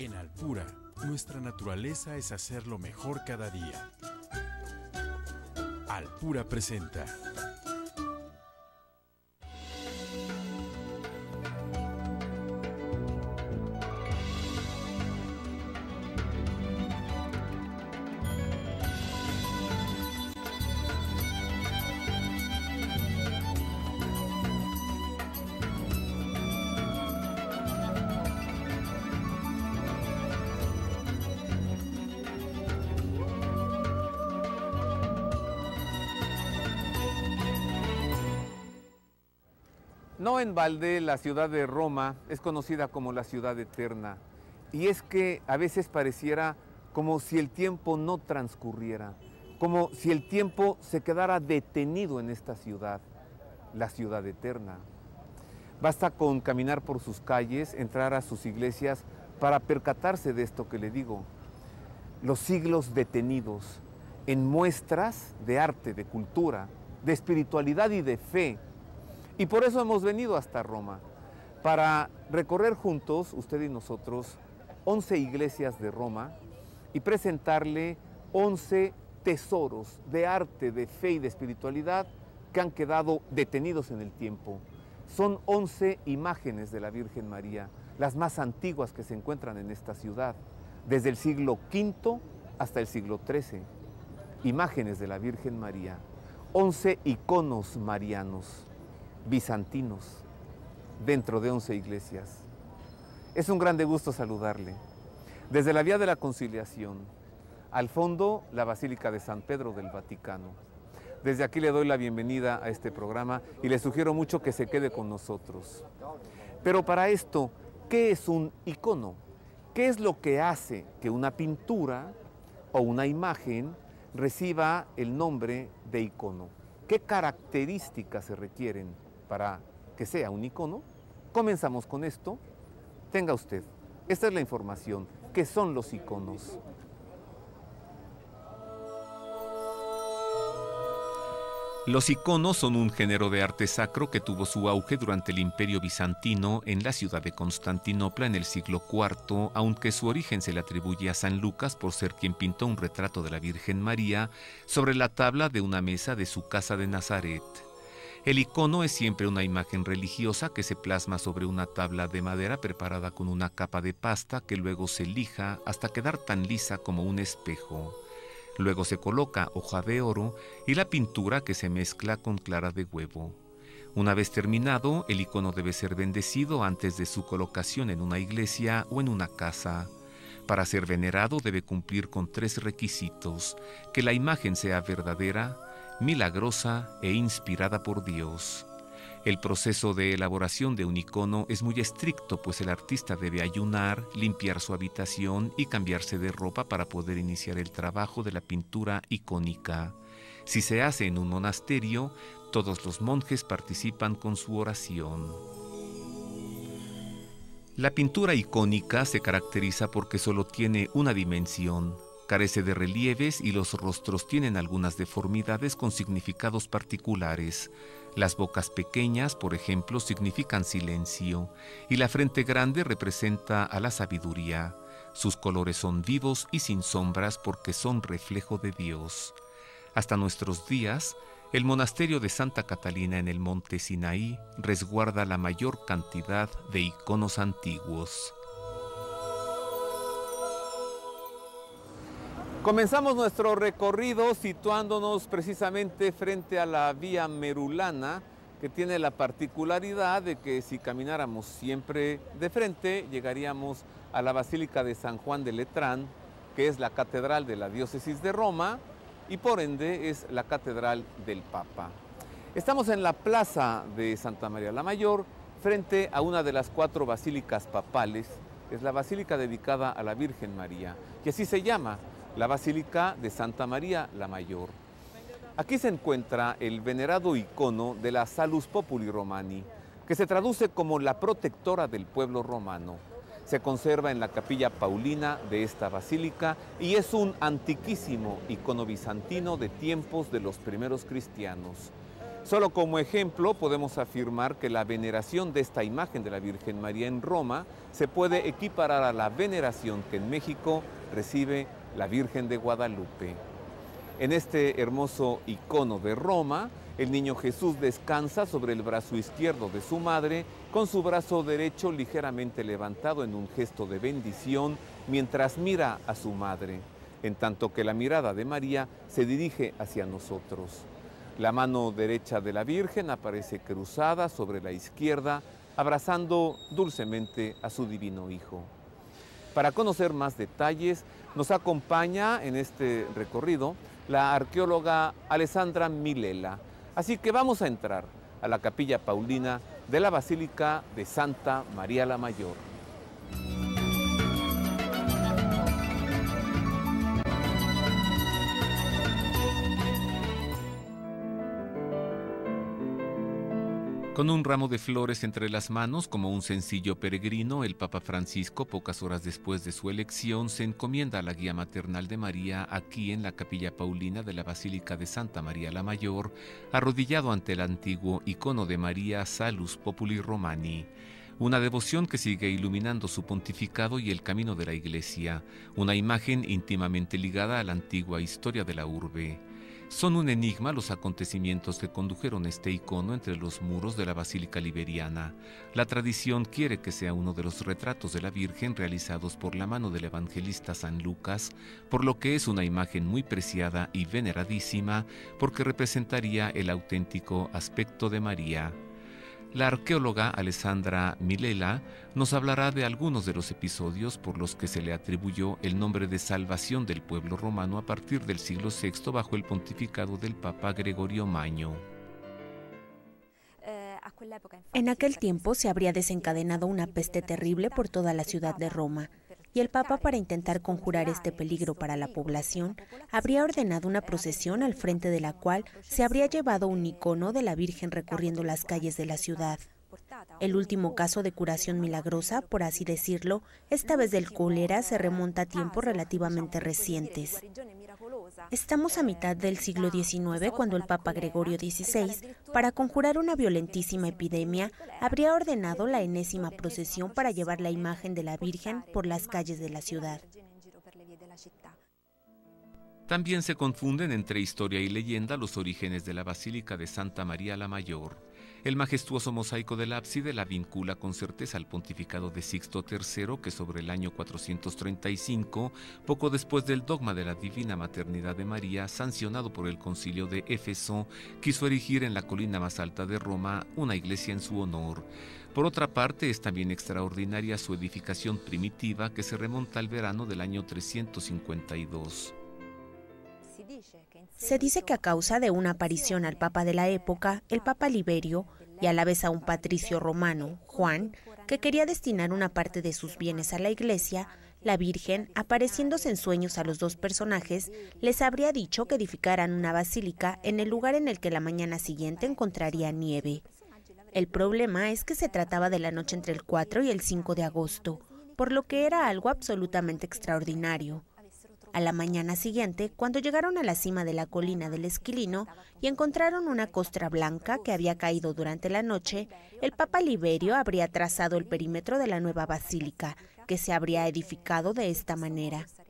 En Alpura, nuestra naturaleza es hacerlo mejor cada día. Alpura presenta. No en balde, la ciudad de Roma es conocida como la ciudad eterna. Y es que a veces pareciera como si el tiempo no transcurriera, como si el tiempo se quedara detenido en esta ciudad, la ciudad eterna. Basta con caminar por sus calles, entrar a sus iglesias para percatarse de esto que le digo. Los siglos detenidos en muestras de arte, de cultura, de espiritualidad y de fe. Y por eso hemos venido hasta Roma, para recorrer juntos, usted y nosotros, 11 iglesias de Roma y presentarle 11 tesoros de arte, de fe y de espiritualidad que han quedado detenidos en el tiempo. Son 11 imágenes de la Virgen María, las más antiguas que se encuentran en esta ciudad, desde el siglo V hasta el siglo XIII. Imágenes de la Virgen María, 11 iconos marianos, bizantinos, dentro de 11 iglesias. Es un grande gusto saludarle. Desde la Vía de la Conciliación, al fondo, la Basílica de San Pedro del Vaticano. Desde aquí le doy la bienvenida a este programa y le sugiero mucho que se quede con nosotros. Pero para esto, ¿qué es un icono? ¿Qué es lo que hace que una pintura o una imagen reciba el nombre de icono? ¿Qué características se requieren para que sea un icono? Comenzamos con esto. Tenga usted, esta es la información. ¿Qué son los iconos? Los iconos son un género de arte sacro que tuvo su auge durante el Imperio Bizantino en la ciudad de Constantinopla en el siglo IV, aunque su origen se le atribuye a San Lucas por ser quien pintó un retrato de la Virgen María sobre la tabla de una mesa de su casa de Nazaret. El icono es siempre una imagen religiosa que se plasma sobre una tabla de madera preparada con una capa de pasta que luego se lija hasta quedar tan lisa como un espejo. Luego se coloca hoja de oro y la pintura que se mezcla con clara de huevo. Una vez terminado, el icono debe ser bendecido antes de su colocación en una iglesia o en una casa. Para ser venerado debe cumplir con 3 requisitos: que la imagen sea verdadera, milagrosa e inspirada por Dios. El proceso de elaboración de un icono es muy estricto, pues el artista debe ayunar, limpiar su habitación y cambiarse de ropa para poder iniciar el trabajo de la pintura icónica. Si se hace en un monasterio, todos los monjes participan con su oración. La pintura icónica se caracteriza porque solo tiene una dimensión. Carece de relieves y los rostros tienen algunas deformidades con significados particulares. Las bocas pequeñas, por ejemplo, significan silencio, y la frente grande representa a la sabiduría. Sus colores son vivos y sin sombras porque son reflejo de Dios. Hasta nuestros días, el monasterio de Santa Catalina en el monte Sinaí resguarda la mayor cantidad de iconos antiguos. Comenzamos nuestro recorrido situándonos precisamente frente a la Vía Merulana, que tiene la particularidad de que si camináramos siempre de frente, llegaríamos a la Basílica de San Juan de Letrán, que es la catedral de la diócesis de Roma y por ende es la catedral del Papa. Estamos en la plaza de Santa María la Mayor, frente a una de las 4 basílicas papales. Es la basílica dedicada a la Virgen María, y así se llama, la Basílica de Santa María la Mayor. Aquí se encuentra el venerado icono de la Salus Populi Romani, que se traduce como la protectora del pueblo romano. Se conserva en la capilla paulina de esta basílica y es un antiquísimo icono bizantino de tiempos de los primeros cristianos. Solo como ejemplo podemos afirmar que la veneración de esta imagen de la Virgen María en Roma se puede equiparar a la veneración que en México recibe la Virgen de Guadalupe. En este hermoso icono de Roma, el niño Jesús descansa sobre el brazo izquierdo de su madre, con su brazo derecho ligeramente levantado en un gesto de bendición mientras mira a su madre, en tanto que la mirada de María se dirige hacia nosotros. La mano derecha de la Virgen aparece cruzada sobre la izquierda, abrazando dulcemente a su divino Hijo. Para conocer más detalles, nos acompaña en este recorrido la arqueóloga Alessandra Milela. Así que vamos a entrar a la Capilla Paulina de la Basílica de Santa María la Mayor. Con un ramo de flores entre las manos, como un sencillo peregrino, el Papa Francisco, pocas horas después de su elección, se encomienda a la guía maternal de María aquí en la Capilla Paulina de la Basílica de Santa María la Mayor, arrodillado ante el antiguo icono de María Salus Populi Romani. Una devoción que sigue iluminando su pontificado y el camino de la Iglesia, una imagen íntimamente ligada a la antigua historia de la urbe. Son un enigma los acontecimientos que condujeron este icono entre los muros de la Basílica Liberiana. La tradición quiere que sea uno de los retratos de la Virgen realizados por la mano del evangelista San Lucas, por lo que es una imagen muy preciada y veneradísima, porque representaría el auténtico aspecto de María. La arqueóloga Alessandra Milela nos hablará de algunos de los episodios por los que se le atribuyó el nombre de salvación del pueblo romano a partir del siglo VI bajo el pontificado del Papa Gregorio Magno. En aquel tiempo se habría desencadenado una peste terrible por toda la ciudad de Roma, y el Papa, para intentar conjurar este peligro para la población, habría ordenado una procesión al frente de la cual se habría llevado un icono de la Virgen recorriendo las calles de la ciudad. El último caso de curación milagrosa, por así decirlo, esta vez del cólera, se remonta a tiempos relativamente recientes. Estamos a mitad del siglo XIX cuando el Papa Gregorio XVI, para conjurar una violentísima epidemia, habría ordenado la enésima procesión para llevar la imagen de la Virgen por las calles de la ciudad. También se confunden entre historia y leyenda los orígenes de la Basílica de Santa María la Mayor. El majestuoso mosaico del ábside la vincula con certeza al pontificado de Sixto III, que sobre el año 435, poco después del dogma de la divina maternidad de María, sancionado por el concilio de Éfeso, quiso erigir en la colina más alta de Roma una iglesia en su honor. Por otra parte, es también extraordinaria su edificación primitiva, que se remonta al verano del año 352. Se dice que a causa de una aparición al papa de la época, el papa Liberio, y a la vez a un patricio romano, Juan, que quería destinar una parte de sus bienes a la iglesia, la Virgen, apareciéndose en sueños a los dos personajes, les habría dicho que edificaran una basílica en el lugar en el que la mañana siguiente encontraría nieve. El problema es que se trataba de la noche entre el 4 y el 5 de agosto, por lo que era algo absolutamente extraordinario. A la mañana siguiente, cuando llegaron a la cima de la colina del Esquilino y encontraron una costra blanca que había caído durante la noche, el Papa Liberio habría trazado el perímetro de la nueva basílica, que se habría edificado de esta manera.